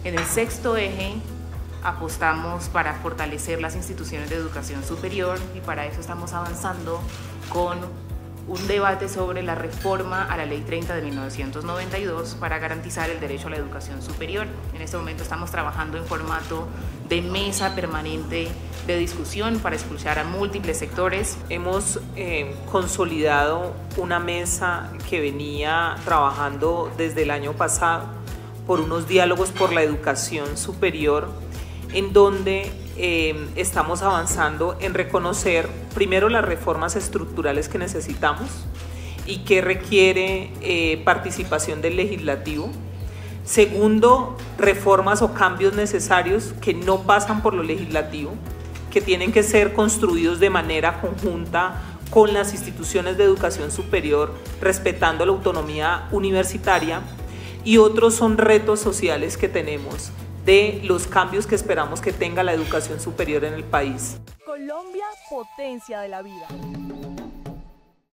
En el sexto eje apostamos para fortalecer las instituciones de educación superior y para eso estamos avanzando con un debate sobre la reforma a la Ley 30 de 1992 para garantizar el derecho a la educación superior. En este momento estamos trabajando en formato de mesa permanente de discusión para escuchar a múltiples sectores. Hemos consolidado una mesa que venía trabajando desde el año pasado por unos diálogos por la educación superior, en donde estamos avanzando en reconocer primero las reformas estructurales que necesitamos y que requiere participación del legislativo. Segundo, reformas o cambios necesarios que no pasan por lo legislativo, que tienen que ser construidos de manera conjunta con las instituciones de educación superior, respetando la autonomía universitaria. Y otros son retos sociales que tenemos de los cambios que esperamos que tenga la educación superior en el país. Colombia, potencia de la vida.